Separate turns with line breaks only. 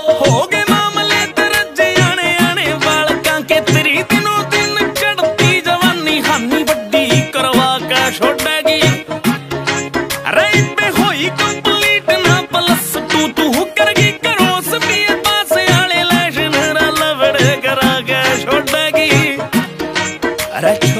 हो गए मामले तेरे जियाने आने बालकां के तेरी दिनों दिन चढ़ती जवानी हानि बड्डी करवा के छोड़ेगी। अरे पे होई कंप्लीट ना प्लस तू करगी करोस भी पास आले लैशन लवड़े करा के छोड़ेगी। अरे